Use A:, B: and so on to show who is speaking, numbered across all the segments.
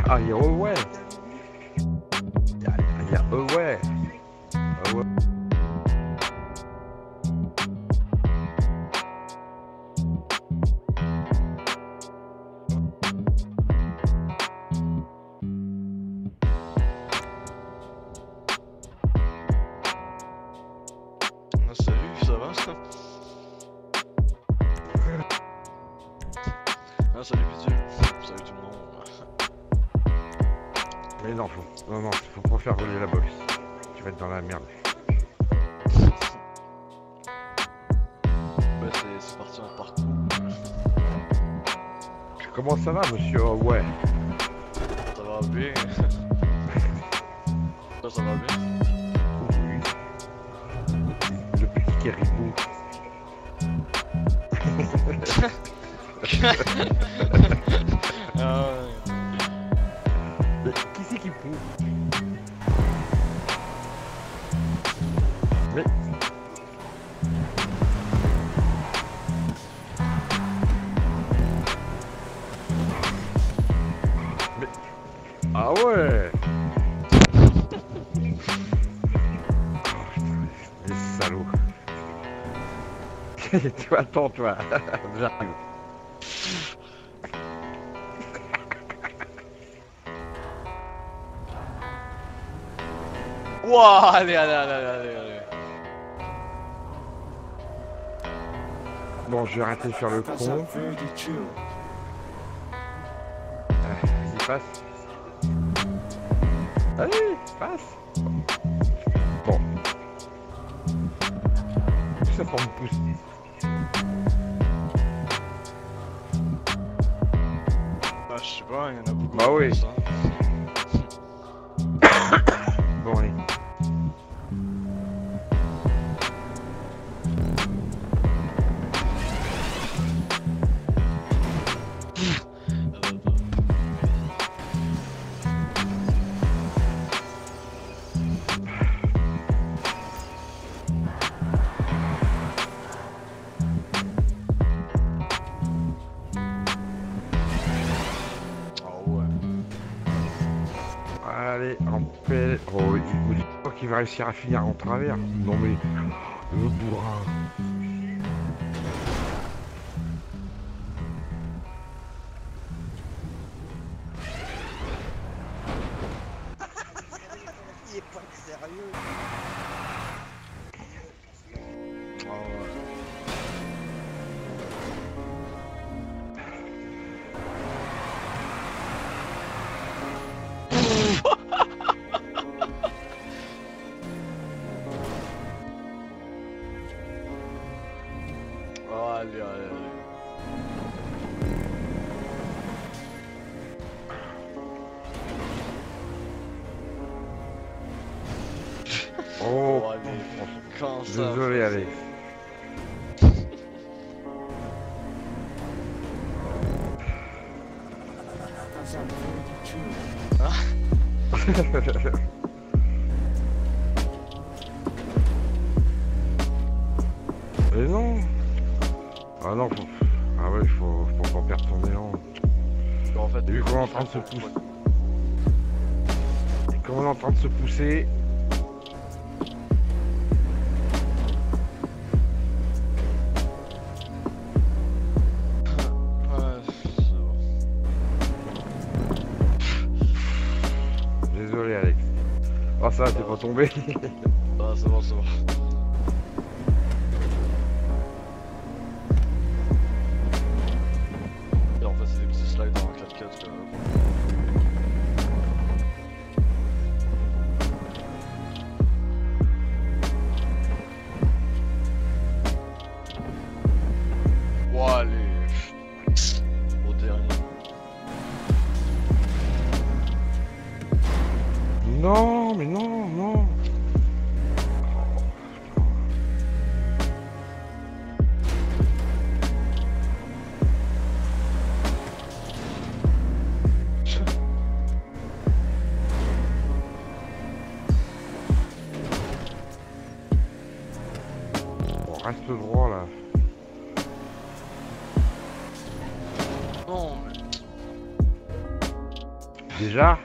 A: Ah, il y a ouais. Il y a ouais. Ouais.
B: Ah, salut, ça va? Ah, salut Visuel. Salut tout le monde.
A: Mais non, faut pas faire rouler la box. Tu vas être dans la merde.
B: Ouais, c'est parti en parcours.
A: Comment ça va, monsieur? Ouais.
B: Ça va bien. Toi, ça va bien?
A: Oui. Le petit caribou.
B: Ah ouais.
A: Mais qui c'est qui pousse? Mais... Mais... Ah ouais. Oh putain, les salauds. Toi, attends, toi. J'arrive.
B: Wouah, allez.
A: Bon, je vais arrêter de faire le con. Vas-y, passe. Allez, passe. Bon. Ça pour me pousser.
B: Ah, je sais pas, il y en a beaucoup.
A: Bah oui.
B: Ça.
A: Bon, allez. Allez, en paix. Oh, il vous dit pas qu'il va réussir à finir en travers. Non mais, le bourrin.
C: Il est pas sérieux.
B: Ah ouais. Oh, allez.
A: Oh,
B: Oh, allez. Quand ça
A: désolé,
B: fait
A: Alex. Mais non. Ah non, faut... Ah ouais, faut pas perdre ton élan.
B: ça. En fait,
A: Vu qu'on est en train de se pousser. Comme on est en train de se pousser.
B: Ouais, c'est bon.
A: Désolé, Alex. Oh, ça, t'es pas tombé.
B: Ah, c'est bon. Et en fait, c'est des petits slides en 4x4. Wow, allez. Au dernier.
A: Non, mais non. Bon, reste droit là.
B: Non, mais.
A: Déjà?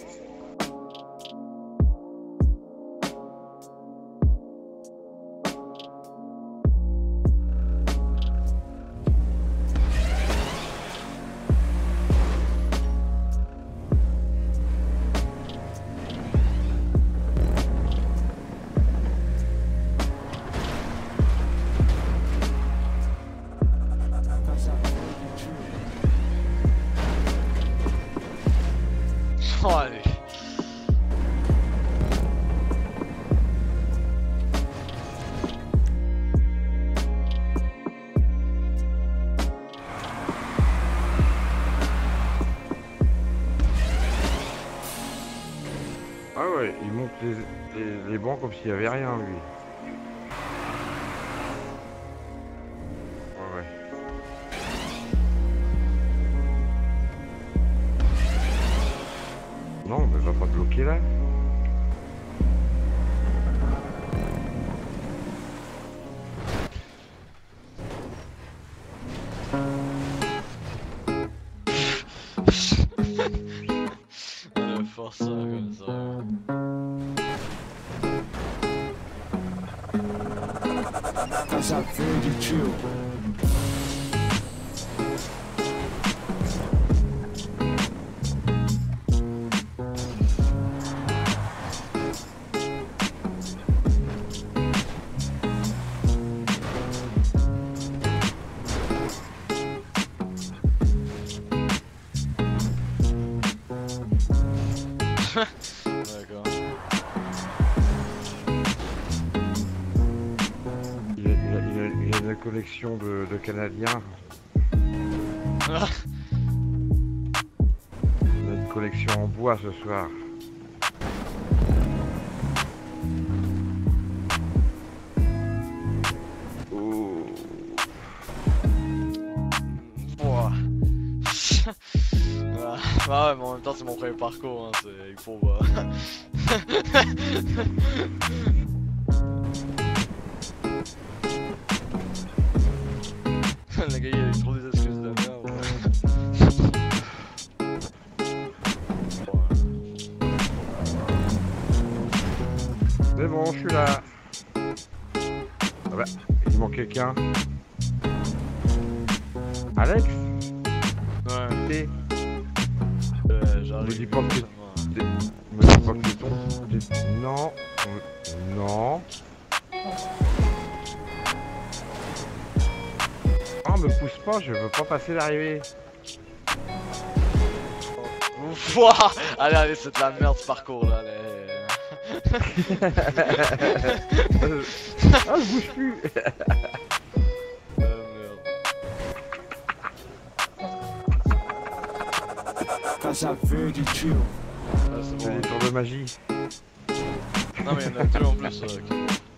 B: Oh, allez.
A: Ah ouais, il monte les bancs comme s'il y avait rien, lui. Ouais, ouais. Non, mais va pas te bloquer là.
B: On va faire ça comme ça.
D: Casa Verde Tio.
B: D'accord.
A: Il a une collection de Canadiens. Il a une collection en bois ce soir. Oh.
B: Ouah. Ah ouais, mais en même temps, c'est mon premier parcours, hein, il faut. Le gars, il a trop des excuses de merde.
A: C'est bon, je suis là. Ah bah, il manque quelqu'un. Alex?
B: Ouais,
A: T'es...
B: j'arrive.
A: Me dis pas que
B: prochainement.
A: Me dis pas que c'est ton... Non. Non. Ah, me pousse pas, je veux pas passer l'arrivée.
B: Ouf, ouah. Allez, allez, c'est de la merde ce parcours là. Allez.
A: Ah, je bouge plus.
B: Merde.
D: Casa Verde Tio.
B: Ah, c'est
A: C'est
B: bon.
A: des tours de magie.
B: Non, mais il y en a deux en plus. Ok.